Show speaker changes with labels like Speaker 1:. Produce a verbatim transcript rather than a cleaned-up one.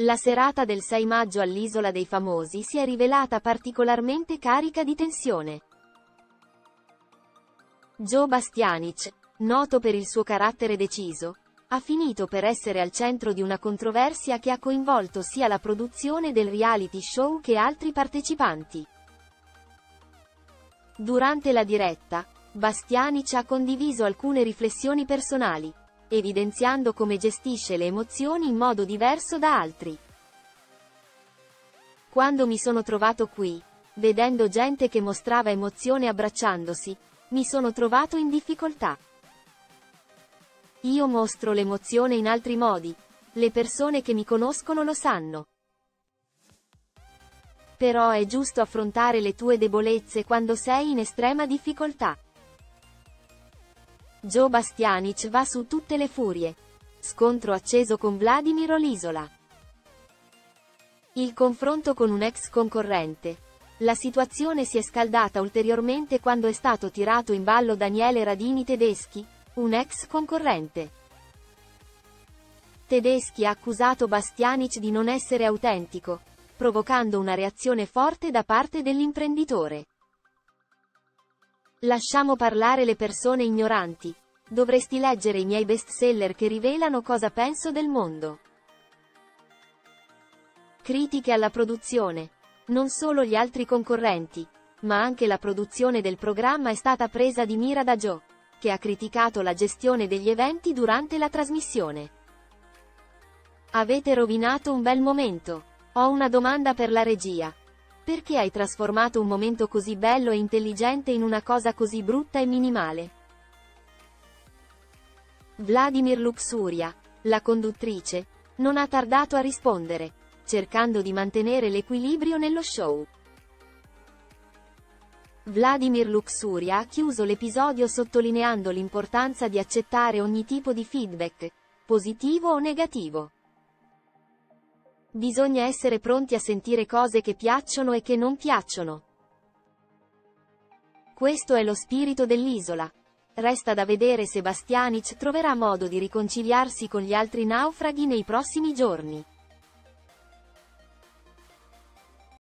Speaker 1: La serata del sei maggio all'Isola dei Famosi si è rivelata particolarmente carica di tensione. Joe Bastianic, noto per il suo carattere deciso, ha finito per essere al centro di una controversia che ha coinvolto sia la produzione del reality show che altri partecipanti. Durante la diretta, Bastianic ha condiviso alcune riflessioni personali, evidenziando come gestisce le emozioni in modo diverso da altri. Quando mi sono trovato qui, vedendo gente che mostrava emozione abbracciandosi, mi sono trovato in difficoltà. Io mostro l'emozione in altri modi, le persone che mi conoscono lo sanno. Però è giusto affrontare le tue debolezze quando sei in estrema difficoltà. Joe Bastianic va su tutte le furie. Scontro acceso con Vladimir Olisola. Il confronto con un ex concorrente. La situazione si è scaldata ulteriormente quando è stato tirato in ballo Daniele Radini Tedeschi, un ex concorrente. Tedeschi ha accusato Bastianic di non essere autentico, provocando una reazione forte da parte dell'imprenditore. Lasciamo parlare le persone ignoranti. Dovresti leggere i miei bestseller che rivelano cosa penso del mondo. Critiche alla produzione. Non solo gli altri concorrenti, ma anche la produzione del programma è stata presa di mira da Joe, che ha criticato la gestione degli eventi durante la trasmissione. Avete rovinato un bel momento. Ho una domanda per la regia. Perché hai trasformato un momento così bello e intelligente in una cosa così brutta e minimale? Vladimir Luxuria, la conduttrice, non ha tardato a rispondere, cercando di mantenere l'equilibrio nello show. Vladimir Luxuria ha chiuso l'episodio sottolineando l'importanza di accettare ogni tipo di feedback, positivo o negativo. Bisogna essere pronti a sentire cose che piacciono e che non piacciono. Questo è lo spirito dell'isola. Resta da vedere se Bastianic troverà modo di riconciliarsi con gli altri naufraghi nei prossimi giorni.